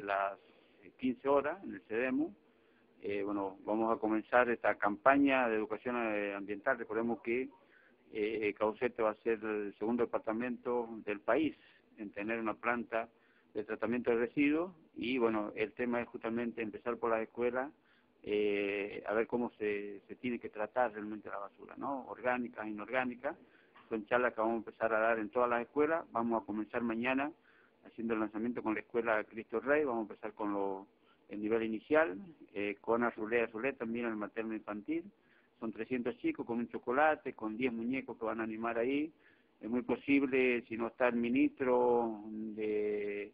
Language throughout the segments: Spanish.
las 15 horas en el CEDEMU. Bueno, vamos a comenzar esta campaña de educación ambiental. Recordemos que Caucete va a ser el segundo departamento del país en tener una planta de tratamiento de residuos, y bueno, el tema es justamente empezar por las escuelas, a ver cómo se tiene que tratar realmente la basura, ¿no? Orgánica, inorgánica. Son charlas que vamos a empezar a dar en todas las escuelas. Vamos a comenzar mañana haciendo el lanzamiento con la escuela Cristo Rey. Vamos a empezar con el nivel inicial, con Azulé también el materno infantil. Son 300 chicos con un chocolate, con 10 muñecos que van a animar ahí. Es muy posible, si no está el ministro de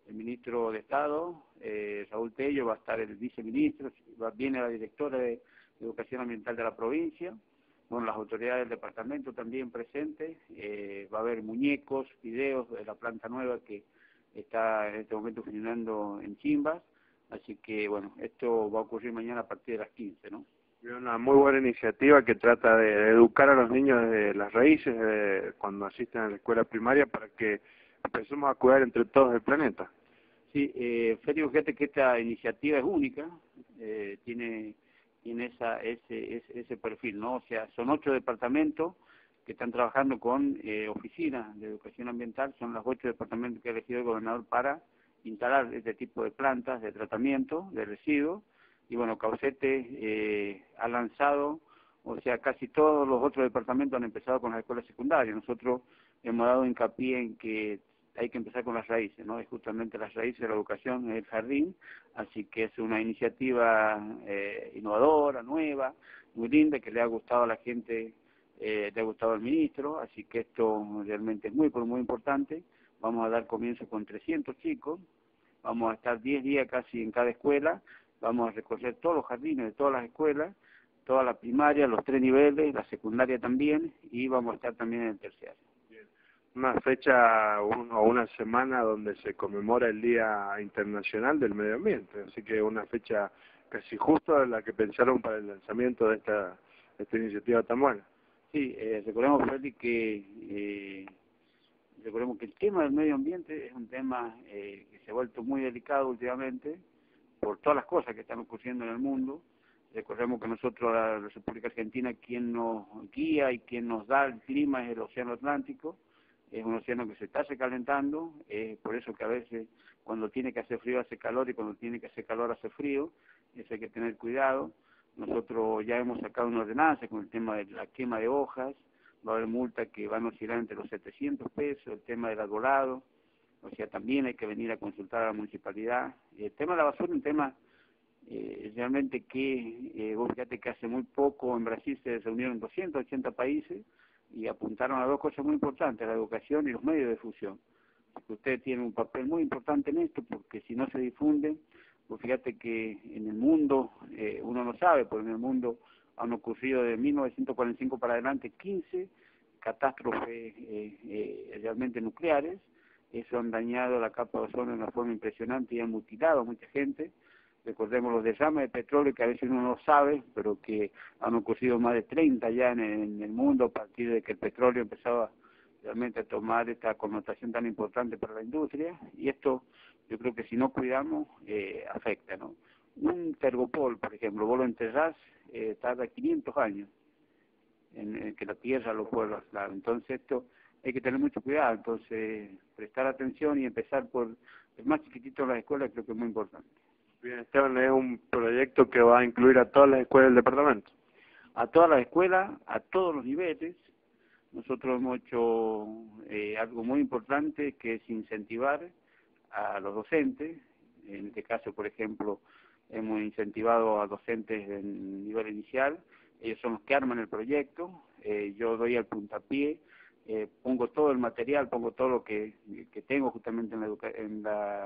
Estado, Raúl Tello, va a estar el viceministro, viene la directora de Educación Ambiental de la provincia, bueno, las autoridades del departamento también presentes. Va a haber muñecos, videos de la planta nueva que está en este momento funcionando en Chimbas, así que bueno, esto va a ocurrir mañana a partir de las 15, ¿no? Una muy buena iniciativa que trata de educar a los niños desde las raíces, cuando asisten a la escuela primaria, para que empecemos a cuidar entre todos el planeta. Sí, Félix, fíjate que esta iniciativa es única, tiene ese perfil, ¿no? O sea, son 8 departamentos que están trabajando con oficinas de educación ambiental. Son los 8 departamentos que ha elegido el gobernador para instalar este tipo de plantas de tratamiento de residuos. Y bueno, Caucete ha lanzado, o sea, casi todos los otros departamentos han empezado con las escuelas secundarias. Nosotros hemos dado hincapié en que hay que empezar con las raíces, ¿no? Es justamente las raíces de la educación en el jardín, así que es una iniciativa innovadora, nueva, muy linda, que le ha gustado a la gente, le ha gustado al ministro, así que esto realmente es muy importante. Vamos a dar comienzo con 300 chicos, vamos a estar 10 días casi en cada escuela, vamos a recorrer todos los jardines de todas las escuelas, toda la primaria, los 3 niveles, la secundaria también, y vamos a estar también en el terciario. Una fecha o una semana donde se conmemora el Día Internacional del Medio Ambiente, así que una fecha casi justo a la que pensaron para el lanzamiento de esta iniciativa tan buena. Sí, recordemos, Félix, que el tema del medio ambiente es un tema que se ha vuelto muy delicado últimamente por todas las cosas que están ocurriendo en el mundo. Recordemos que nosotros, la República Argentina, quien nos guía y quien nos da el clima es el Océano Atlántico. Es un océano que se está recalentando, por eso que a veces cuando tiene que hacer frío hace calor y cuando tiene que hacer calor hace frío. Eso hay que tener cuidado. Nosotros ya hemos sacado una ordenanza con el tema de la quema de hojas. Va a haber multas que van a oscilar entre los 700 pesos, el tema del arbolado, o sea, también hay que venir a consultar a la municipalidad. El tema de la basura es un tema realmente que, vos fíjate que hace muy poco en Brasil se reunieron 280 países y apuntaron a 2 cosas muy importantes, la educación y los medios de difusión. Usted tiene un papel muy importante en esto, porque si no se difunde, pues fíjate que en el mundo, uno no sabe, porque en el mundo han ocurrido de 1945 para adelante 15 catástrofes realmente nucleares. Eso han dañado la capa de ozono de una forma impresionante y han mutilado a mucha gente. Recordemos los derrames de petróleo, que a veces uno no sabe, pero que han ocurrido más de 30 ya en el mundo a partir de que el petróleo empezaba realmente a tomar esta connotación tan importante para la industria. Y esto, yo creo que si no cuidamos, afecta, ¿no? Un tergopol, por ejemplo, vos lo enterrás, tarda 500 años en que la tierra lo pueda. Entonces esto hay que tener mucho cuidado. Entonces, prestar atención y empezar por el más chiquitito de las escuelas creo que es muy importante. Bien, Esteban, es un proyecto que va a incluir a todas las escuelas del departamento. A todas las escuelas, a todos los niveles. Nosotros hemos hecho algo muy importante, que es incentivar a los docentes. En este caso, por ejemplo, hemos incentivado a docentes en nivel inicial. Ellos son los que arman el proyecto. Yo doy el puntapié, pongo todo el material, pongo todo lo que tengo justamente en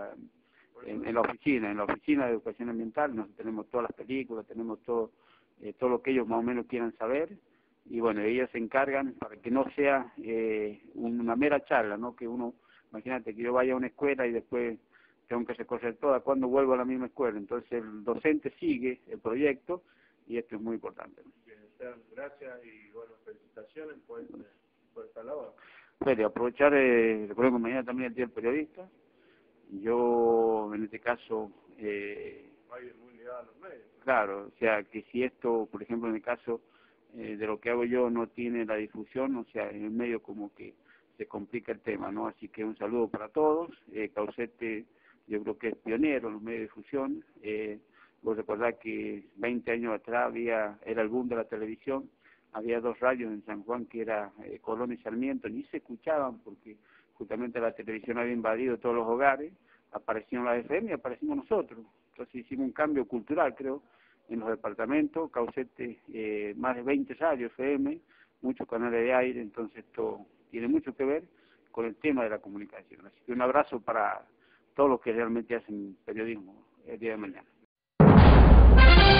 la oficina de educación ambiental. Nosotros tenemos todas las películas, tenemos todo lo que ellos más o menos quieran saber, y bueno, ellos se encargan para que no sea una mera charla, ¿no? Que uno, imagínate que yo vaya a una escuela y después tengo que recorrer toda cuando vuelvo a la misma escuela. Entonces el docente sigue el proyecto y esto es muy importante. Bien, gracias y bueno, felicitaciones por esta labor. Pero aprovechar, recuerdo que mañana también el Día del Periodista. Yo, en este caso, muy ligado a los medios. claro, o sea, que si esto, por ejemplo, en el caso de lo que hago yo no tiene la difusión, o sea, en el medio como que se complica el tema, ¿no? Así que un saludo para todos. Caucete, yo creo que es pionero en los medios de difusión. Vos recordás que 20 años atrás era el boom de la televisión, había 2 radios en San Juan que era Colón y Sarmiento, ni se escuchaban porque justamente la televisión había invadido todos los hogares, aparecieron las FM y aparecimos nosotros. Entonces hicimos un cambio cultural, creo, en los departamentos. Caucete, más de 20 radios FM, muchos canales de aire, entonces esto tiene mucho que ver con el tema de la comunicación. Así que un abrazo para todos los que realmente hacen periodismo el día de mañana.